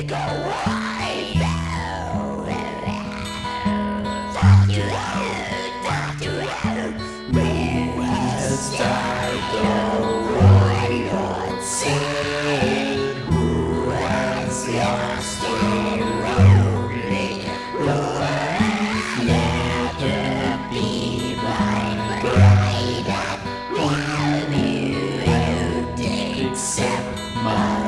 take a wife. Fuck you out. Who has died the warlord said? Who has lost the lonely life? Never be my bride. Have you accept my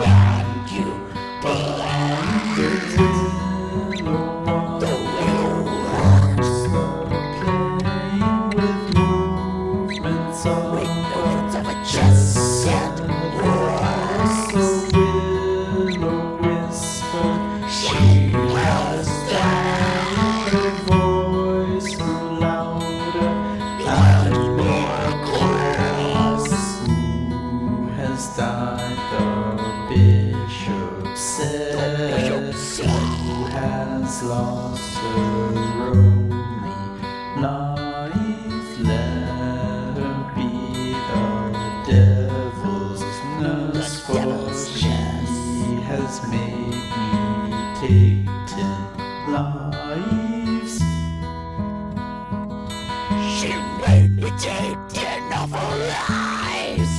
just set horse. Willow whispered, she has died. Her voice grew louder and more coarse. Who has died? The bishop said. Who has lost her only life? Let her be the devil's nurse, for she has made me take 10 lives. She made me take 10 of her lives.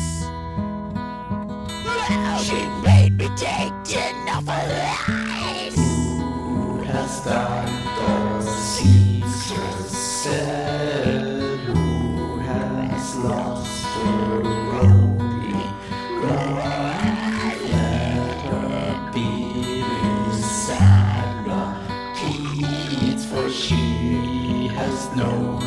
She made me take 10 of her lives. Who has died? The seamstress said. Who has lost her only life? Let her be beside the keys, for she has known